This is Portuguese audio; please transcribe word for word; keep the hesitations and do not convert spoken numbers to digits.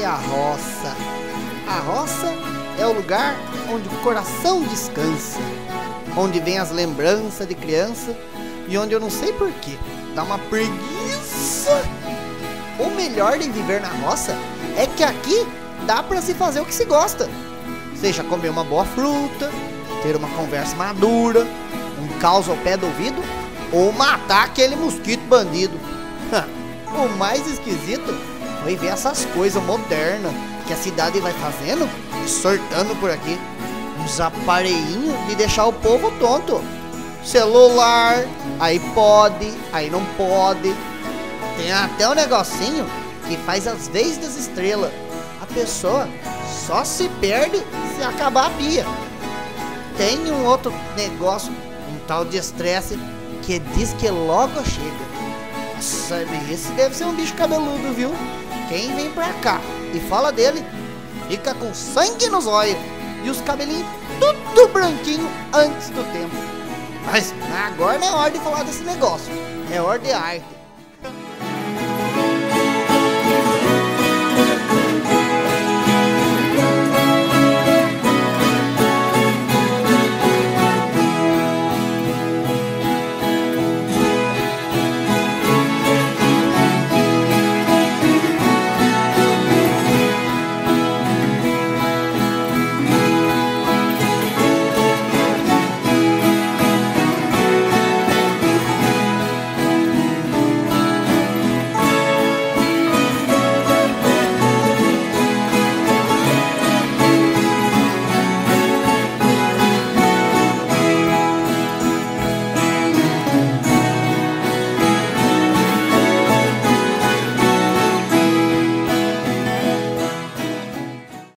a roça. A roça é o lugar onde o coração descansa, onde vem as lembranças de criança e onde eu não sei porquê dá uma preguiça. O melhor de viver na roça é que aqui dá pra se fazer o que se gosta, seja comer uma boa fruta, ter uma conversa madura, um caos ao pé do ouvido ou matar aquele mosquito bandido. O mais esquisito foi ver essas coisas modernas que a cidade vai fazendo e sortando por aqui. Uns aparelhinhos de deixar o povo tonto. Celular, aí pode, aí não pode. Tem até um negocinho que faz as vezes das estrelas. A pessoa só se perde se acabar a pia. Tem um outro negócio, um tal de estresse, que diz que logo chega. Nossa, esse deve ser um bicho cabeludo, viu? Quem vem pra cá e fala dele, fica com sangue nos olhos e os cabelinhos tudo branquinho antes do tempo. Mas agora não é hora de falar desse negócio, é hora de arte.